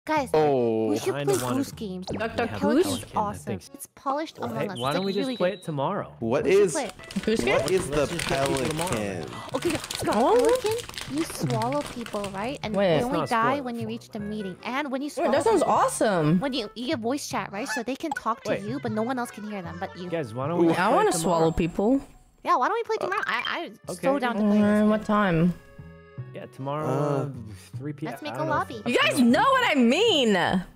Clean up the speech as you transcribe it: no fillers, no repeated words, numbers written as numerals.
Guys, we should play Goose Game. Dr. Pelican Goose? is awesome. It's polished Among Us. Why don't we just really play good. it tomorrow? What is Goose Game? the pelican? Okay, Pelican, you swallow people, right? And Wait. they only Not die spoiled. when you reach the meeting. And when you swallow Wait, that sounds people, awesome. when you get voice chat, right? So they can talk to Wait. you, but no one else can hear them but you. Guys, why don't we? I want to swallow people. Yeah, why don't we play tomorrow? I'm Okay. so down to play this. What time? Yeah, tomorrow, 3 p.m. Let's make I a don't know. lobby. You guys know what I mean.